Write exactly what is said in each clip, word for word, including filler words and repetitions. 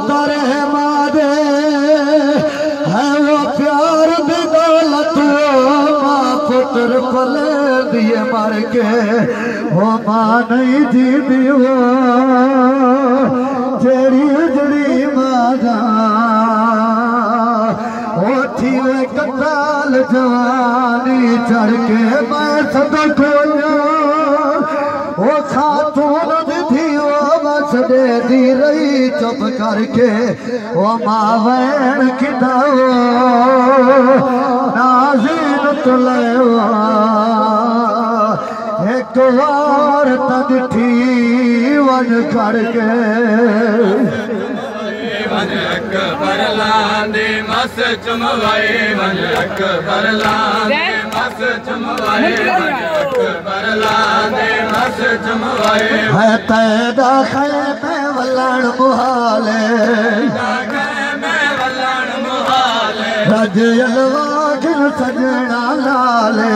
तारे मादे है वो प्यार दी दौलत माँ पुत्र पले दिए मर के वो माँ नहीं जी दियो तेरी उजड़ी माँ थी वे कताल जवानी चढ़ के मैं सद खोया वो खातून थी वो बस दे दी रही चुप करके वो मावैन किताओ नाज़ीन तुले एक बार तद थी वन करके अकबर लांदे मस चमवाए वन अकबर लांदे मस चमवाए वन अकबर लांदे मस चमवाए है तैदा खैमे वलण मुहाले मैं वलन मुहाले रज अलवागिन सजना लाले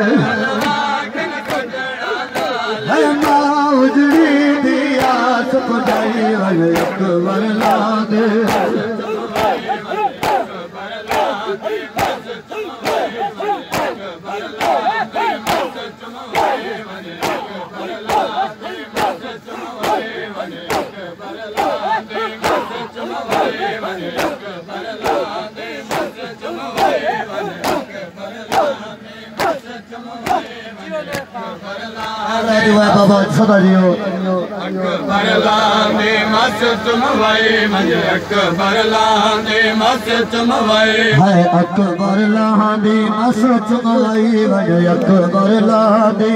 है माँ उजड़ी दिया सुपदाई वन अकबर लांदे बाबा सदा जियो अकबर लांदे मस चमवाए मुझे अकबर लांदे मस चमवाए है अकबर लांदे मस चमवाई मुझे अकबर लांदे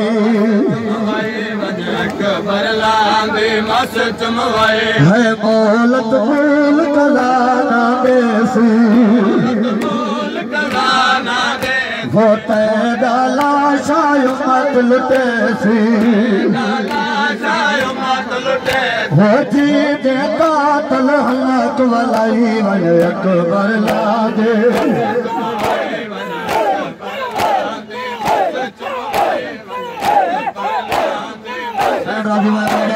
अकबर लांदे मस चमवाए है मौलत मूल कलाना बेसी मूल कलाना दे वो तैदा लाशायो मत लुटे सी लाशायो मत लुटे वो जी दे कातल हलक वलाई वन अकबर लांदे राजी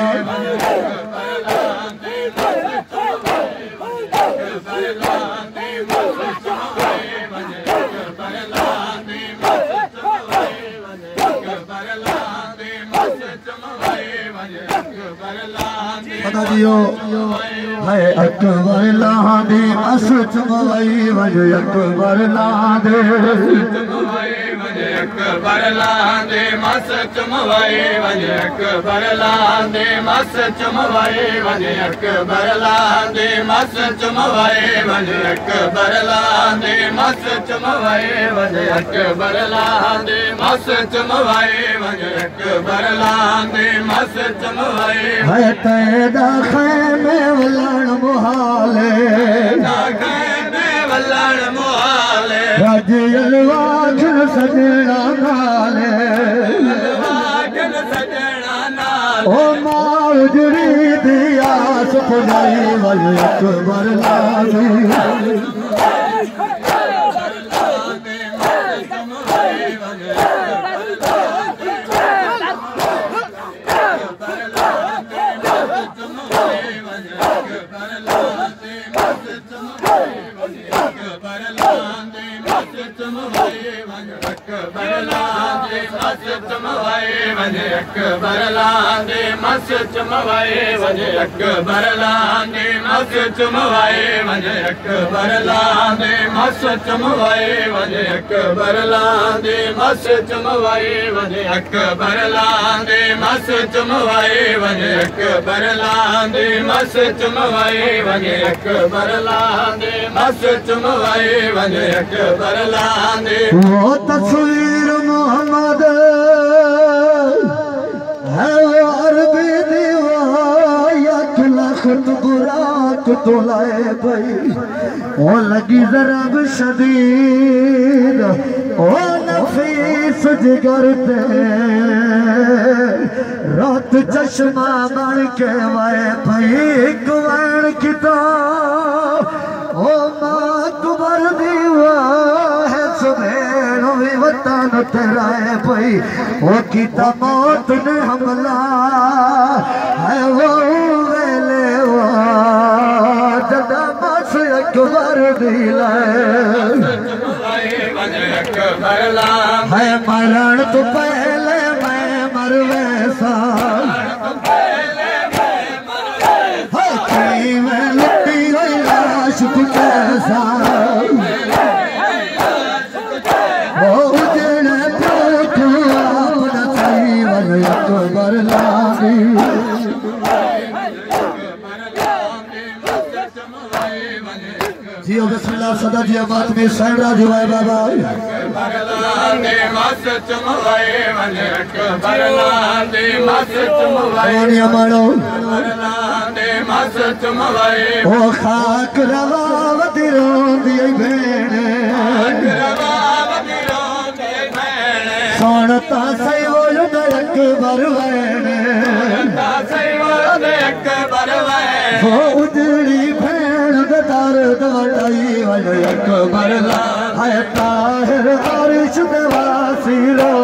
पता जियो है अकबर लांदे मस चमवाई वजो अकबर लांदे अकबर लांदे मस चमवाए वजे अकबर लांदे मस चमवाए वजे अकबर लांदे मस चमवाए वजे अकबर लांदे मस चमवाए वजे अकबर लांदे मस चमवाए वजे अकबर लांदे मस चमवाए है तैदा खैमे वलण मुहाले खैमे वलण मुहाले रज अलवागिन सजना नाले सजना नाल ओ माँ उजड़ी दिया सुपदाई वन अकबर लांदे अकबर लांदे मस चमवाए वजे अकबर लांदे मस चमवाए वजे अकबर लांदे मस चमवाए वजे अकबर लांदे मस चमवाए वजे अकबर लांदे मस चमवाए वजे अकबर लांदे मस चमवाए वजे अकबर लांदे मस चमवाए वजे अकबर लांदे मस चमवाए वजे अकबर लांदे वो तस्वीर मोहम्मद है वो अरबी दीवार लखत बुराक तो लाए भाई वो लगी जरब शदीद ओ नफीस जिगर पे रात चश्मा बन के वाए भाई कुवैन किताब ओ माँ कुबर दीवा है सुबह भी वतन तेरा है भाई वो किता मौत ने हमला है वो वेले वो अकबर दिला है मरण तो पहले मैं मर वैसा मैं लुटी गई लाश तू कैसा वो उजड़े प्यो अपना जीवन अकबर लागी जियो बिस्मिल्लाह सदा जिया बात में सहरा जुआए बाबा बरलांदे मस चमवाए वने बरलांदे मस चमवाए ओनिया मानो बरलांदे मस चमवाए ओ खाक रवावती रोंदी भेणे खाक रवावती रोंदी भेणे सोनता सही वो अकबर वेणे सोनता सही वो अकबर वेणे वो उजड़ी भेण दे दर्द वटाई वने अकबर ला है ताहिर बारिश दे वासी रो